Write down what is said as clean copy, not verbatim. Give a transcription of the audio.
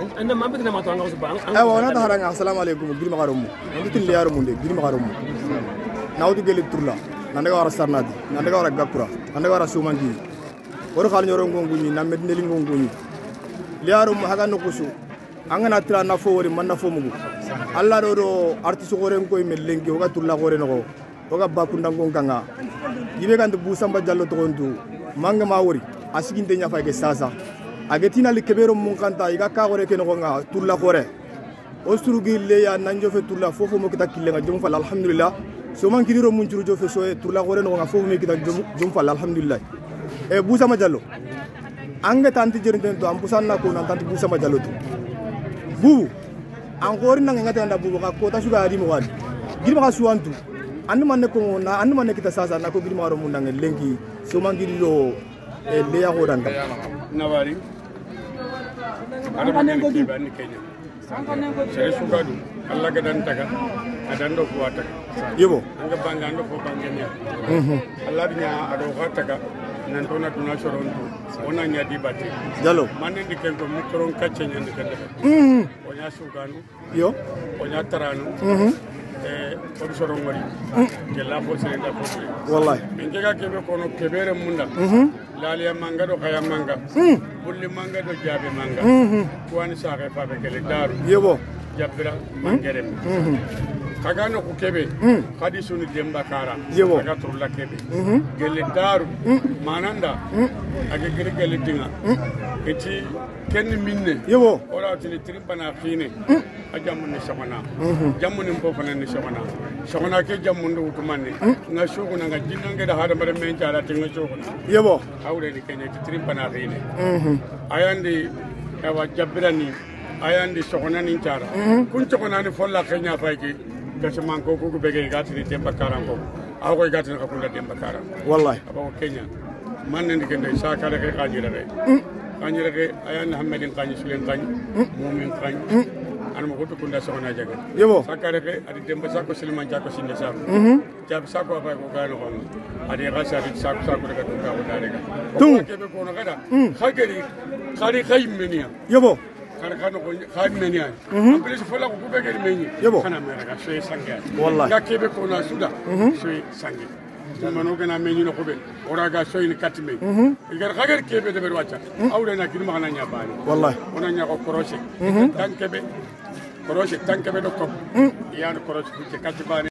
anda ma bidna ma tanga usba ay wa na haranga assalamu alaikum Guidimakha romu nditin liyaru munde Guidimakha romu nawdu gele turla nanda wara sarnadi nanda wara gakura nanda wara sumangi wor khal nyoro ngonguni na medneli ngonguni liyaru mu haga nokusu angana tra na fo wori man na fo mugu alla do artiste gore ngoy melengi oga turla gore no oga bakunda ngonganga yibe kan bu samba jallo to gondu manga ma wori asiginde nya fayke sasa agetina li kebero mun kanta iga ka gore ke no nga turla gore o surugi le ya nanjo fe turla fofo mo kita kilenga jom fal alhamdulillah so man kidiro mun juru jo fe so turla gore no nga fofo me kita jom fal alhamdulillah e bu sama jallo anga tanti jernden to am busanna ko nan tanti bu sama jallo to bu an gori nan ngata nda bu ka ko ta suga adi mo wadi Guidimakha suwantu andu man ko na andu man kita sasa na ko Guidimakha mun nan lengi so man gidiro le ya ko dan nawari ada ko di ban Kenya saya suka du Allah gadan taga adan do ko taga yebo anga banga ando ko bangenya Allah nya ado ko taga nan to na tuna soronto ona nya di batti jalo man ndi ken ko mikron kacce nyande kende onya suganu yo onya taranu ko soron wari ke la fo sere da fo wallahi min jega kebe kono kebere munda laliya manga do kaya manga bulli manga do jabe manga wani saare fa be kele daru yebo jabbira mangere kagano ko kebe khadi sunu demba kara yebo kaga turla kebe gele daru mananda age gere gele dinga eti ken minne yebo ora tili trimpana khine ajamu ni shamana jamu ni mbofana ni shamana ke jamu ndo utumane na shogo na jinange da hada mare men jara tinga shogo yebo awre ni kenya trimpana khine ayandi ewa jabbirani ayandi sogona ni jara kun sogona ni folla kenya fayki gasman ko ko bege gatini demba karango awo gatini ko kula demba karan wallahi aba kenya man ni kende sa kala ke kanjira re ayan hamedin kanyi sulen kanyi mumin kanyi an mo ko kunda sogona jaga yebo sakare ke adi demba sako silman jako sinde sa jab sako aba ko gano ko adi gasa adi sako daga to ko dalega ko kebe ko no kada khageri khari khaymenia yebo kana ko khaymenia plus fola ko bege meni kana mera so sangi wallahi ga kebe ko na suda so sangi mano gana meni no ko be ora ga so ni katime igar khager kebe de ber wacha awre na Guidimakha na nya bani wallahi ona nya ko crochet tan kebe do ko ya no crochet ke katibani